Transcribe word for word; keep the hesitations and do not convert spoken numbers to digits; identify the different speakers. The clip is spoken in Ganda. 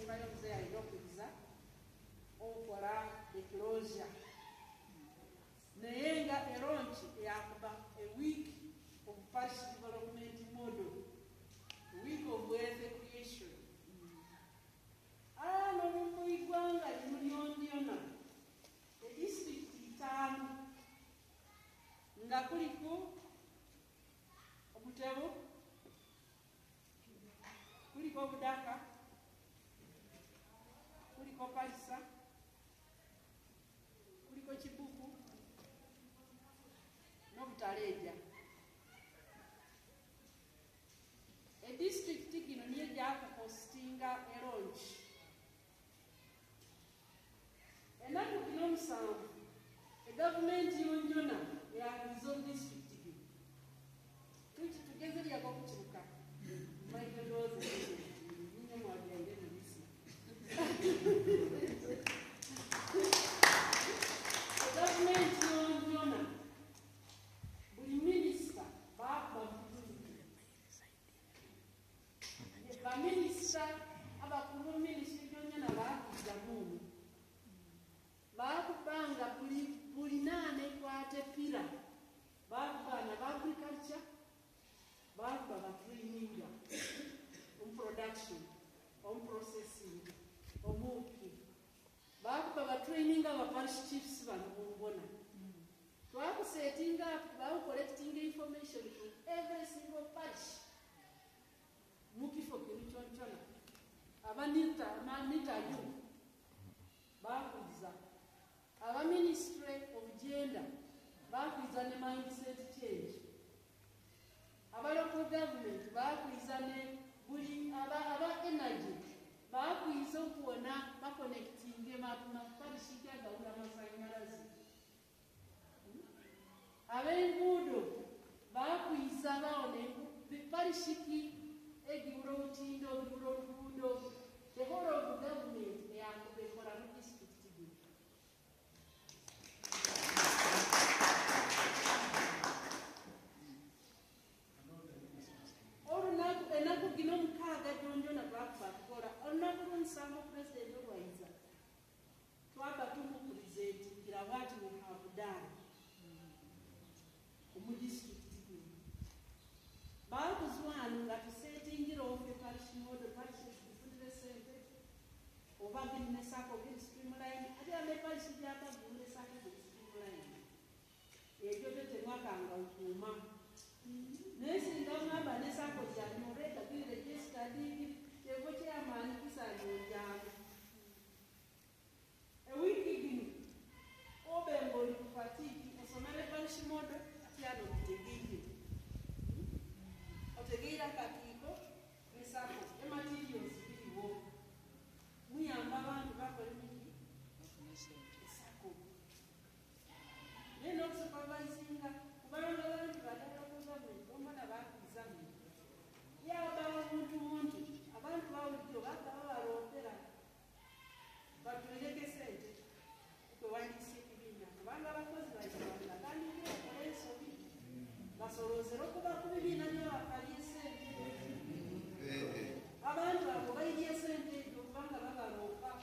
Speaker 1: esembayo muzeeyi alina okuriza okola eclosure naye nga eronki yakuba a week of parish development model, a week of wealth creation. ano mu igwanga lino lyondyona edisitulikiti itaano nga kuliko Butebo, kuliko Budaka, kuliko Kalisa, kuliko Kibuku n'Obutaleja. Edistrict gino niyo gyakukostinga eronki enaku gino omusanvu egavumenti yonjona yakiriza odistrict gino tugeze lyako kukiruka maidodoze ninye mwagende mubisi egavumenti yonjona buli minisita bakubakubuliye baminisita abakulu minisita gyonyona bakuza muno bakubanga buli naane ekwate pira bakubana ba agriculture bakuba batraininga on production on processing omuki bakuba batraininga abaparish chiefs bano mumbona twakusetinga bakucollecting information from every single parish mukifo kino kyonkyona abanita amanita yo bakuza aba ministry of gender bakuza ne mindset change aba local government bakuza ne buli aba aba energy bakuza okuwona baconnecting maparishi gagawula amasanyalaze abenguudo bakuza bawone parishiki egiwula olutindo obuwula oluguudo the whole of the government eyakubekola mu district gino. Olunaku enaku gino mukaaga gyonjona bakuba kukola olunaku lw'omusanvu pulezidenti olwayiza twaba tumupulizentingira bwati muhabudaani omu district gino bakuzwanu nga tusetingira ofe parish model parish zifunire sente oba girinesako giri streamline ate ame parish gyapa girinesako giri streamline egyo tetemwakanga okuuma naye singa ngamba nesako janyoreka giri registered kyevo kyamaani kisanyonjanga ewiki gino obenga oli kufatiki osomere parish model atyano mutegeire otegeira kakiiko nesako ematerials biriwo muyamba abantu bakole miki esako naye n'okusupervisinga kubanga abantu badalakozamenti omwana bakuzamu yabawo omuntu muntu abantu bawulijjo bagaba balondera batulireko sente okwewandiisa ekibiina kubanga abakozi baitawalagandikira okola ensobi basolozere okuba ku bibiina byabakali esente abantu abo bairya esente ekyo kubanga babaloopa